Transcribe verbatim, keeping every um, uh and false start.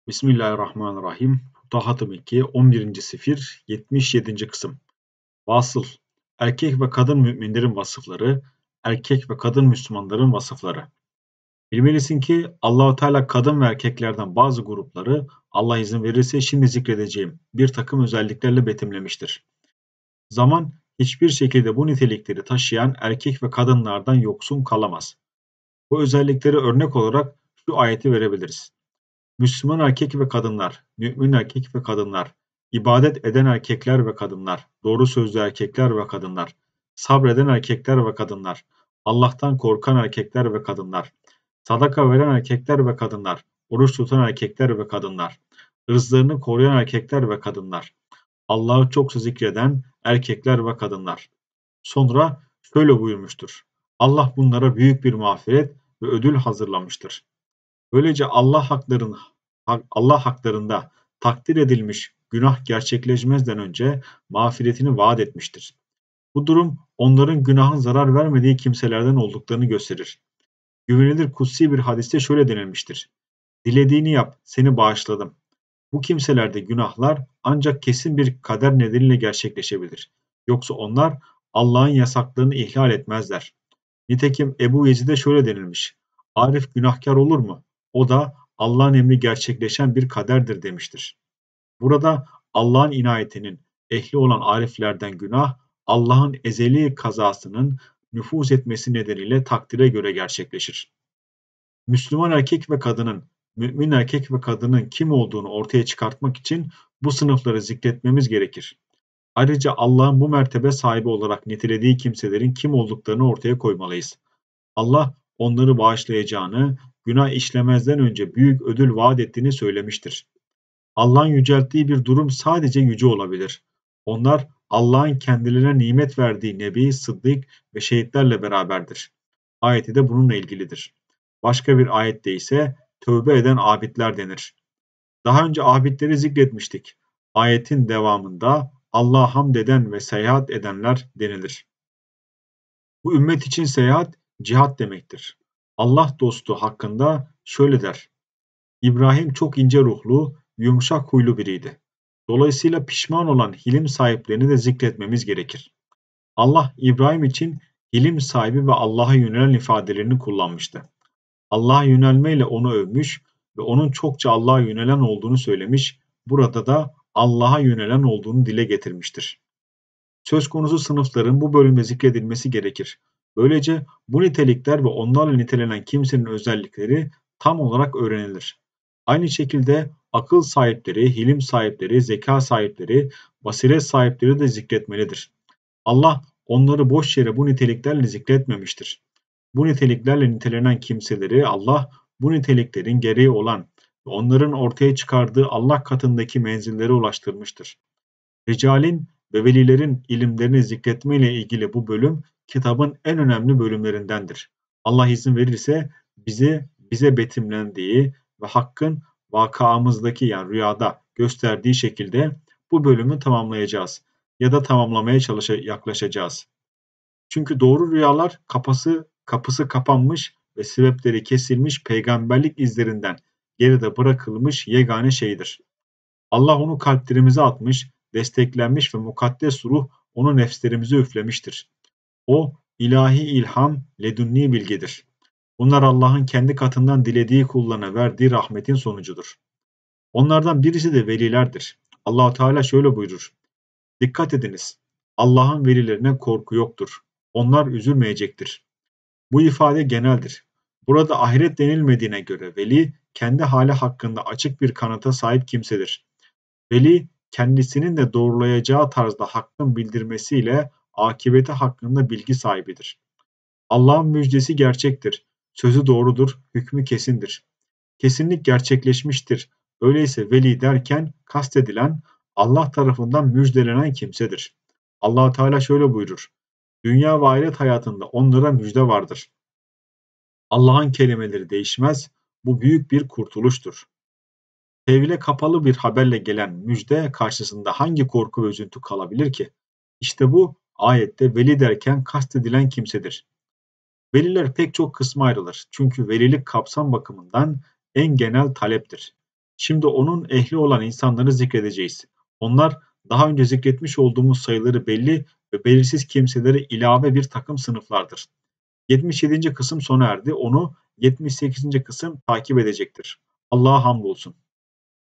Bismillahirrahmanirrahim. Tahat-ı Mekki on birinci sefir yetmiş yedinci kısım. Vasıl. Erkek ve kadın müminlerin vasıfları, erkek ve kadın Müslümanların vasıfları. Bilmelisin ki Allahu Teala kadın ve erkeklerden bazı grupları Allah izin verirse şimdi zikredeceğim bir takım özelliklerle betimlemiştir. Zaman hiçbir şekilde bu nitelikleri taşıyan erkek ve kadınlardan yoksun kalamaz. Bu özellikleri örnek olarak şu ayeti verebiliriz. Müslüman erkek ve kadınlar, mümin erkek ve kadınlar, ibadet eden erkekler ve kadınlar, doğru sözlü erkekler ve kadınlar, sabreden erkekler ve kadınlar, Allah'tan korkan erkekler ve kadınlar, sadaka veren erkekler ve kadınlar, oruç tutan erkekler ve kadınlar, ırzlarını koruyan erkekler ve kadınlar, Allah'ı çok zikreden erkekler ve kadınlar. Sonra şöyle buyurmuştur. Allah bunlara büyük bir mağfiret ve ödül hazırlamıştır. Böylece Allah hakların Allah haklarında takdir edilmiş günah gerçekleşmezden önce mağfiretini vaat etmiştir. Bu durum onların günahın zarar vermediği kimselerden olduklarını gösterir. Güvenilir kutsi bir hadiste şöyle denilmiştir. Dilediğini yap, seni bağışladım. Bu kimselerde günahlar ancak kesin bir kader nedeniyle gerçekleşebilir. Yoksa onlar Allah'ın yasaklarını ihlal etmezler. Nitekim Ebu Yezid'e şöyle denilmiş. Arif günahkar olur mu? O da Allah'ın emri gerçekleşen bir kaderdir demiştir. Burada Allah'ın inayetinin ehli olan ariflerden günah, Allah'ın ezeli kazasının nüfuz etmesi nedeniyle takdire göre gerçekleşir. Müslüman erkek ve kadının, mümin erkek ve kadının kim olduğunu ortaya çıkartmak için bu sınıfları zikretmemiz gerekir. Ayrıca Allah'ın bu mertebe sahibi olarak nitelediği kimselerin kim olduklarını ortaya koymalıyız. Allah onları bağışlayacağını, günah işlemezden önce büyük ödül vaat ettiğini söylemiştir. Allah'ın yücelttiği bir durum sadece yüce olabilir. Onlar Allah'ın kendilerine nimet verdiği Nebi, Sıddık ve şehitlerle beraberdir. Ayeti de bununla ilgilidir. Başka bir ayette ise tövbe eden abidler denir. Daha önce abidleri zikretmiştik. Ayetin devamında Allah'a hamd eden ve seyahat edenler denilir. Bu ümmet için seyahat, cihat demektir. Allah dostu hakkında şöyle der. İbrahim çok ince ruhlu, yumuşak huylu biriydi. Dolayısıyla pişman olan hilim sahiplerini de zikretmemiz gerekir. Allah İbrahim için hilim sahibi ve Allah'a yönelen ifadelerini kullanmıştı. Allah'a yönelmeyle onu övmüş ve onun çokça Allah'a yönelen olduğunu söylemiş, burada da Allah'a yönelen olduğunu dile getirmiştir. Söz konusu sınıfların bu bölümde zikredilmesi gerekir. Böylece bu nitelikler ve onlarla nitelenen kimsenin özellikleri tam olarak öğrenilir. Aynı şekilde akıl sahipleri, hilim sahipleri, zeka sahipleri, basiret sahipleri de zikretmelidir. Allah onları boş yere bu niteliklerle zikretmemiştir. Bu niteliklerle nitelenen kimseleri Allah bu niteliklerin gereği olan ve onların ortaya çıkardığı Allah katındaki menzillere ulaştırmıştır. Ricalin ve velilerin ilimlerini zikretme ile ilgili bu bölüm kitabın en önemli bölümlerindendir. Allah izin verirse bize bize betimlendiği ve Hakk'ın vakamızdaki yani rüyada gösterdiği şekilde bu bölümü tamamlayacağız ya da tamamlamaya çalışa yaklaşacağız. Çünkü doğru rüyalar kapısı kapısı kapanmış ve sebepleri kesilmiş peygamberlik izlerinden geride bırakılmış yegane şeydir. Allah onu kalplerimize atmış, desteklenmiş ve mukaddes ruh onu nefslerimize üflemiştir. O ilahi ilham, ledünni bilgidir. Bunlar Allah'ın kendi katından dilediği kullarına verdiği rahmetin sonucudur. Onlardan birisi de velilerdir. Allah Teala şöyle buyurur. Dikkat ediniz. Allah'ın velilerine korku yoktur. Onlar üzülmeyecektir. Bu ifade geneldir. Burada ahiret denilmediğine göre veli kendi hali hakkında açık bir kanıta sahip kimsedir. Veli kendisinin de doğrulayacağı tarzda hakkın bildirmesiyle akibeti hakkında bilgi sahibidir. Allah'ın müjdesi gerçektir. Sözü doğrudur, hükmü kesindir. Kesinlik gerçekleşmiştir. Öyleyse veli derken kastedilen Allah tarafından müjdelenen kimsedir. Allah Teala şöyle buyurur. Dünya ve ahiret hayatında onlara müjde vardır. Allah'ın kelimeleri değişmez. Bu büyük bir kurtuluştur. Tevhile kapalı bir haberle gelen müjde karşısında hangi korku ve üzüntü kalabilir ki? İşte bu ayette veli derken kastedilen kimsedir. Veliler pek çok kısma ayrılır. Çünkü velilik kapsam bakımından en genel taleptir. Şimdi onun ehli olan insanları zikredeceğiz. Onlar daha önce zikretmiş olduğumuz sayıları belli ve belirsiz kimselere ilave bir takım sınıflardır. yetmiş yedinci kısım sona erdi. Onu yetmiş sekizinci kısım takip edecektir. Allah'a hamdolsun.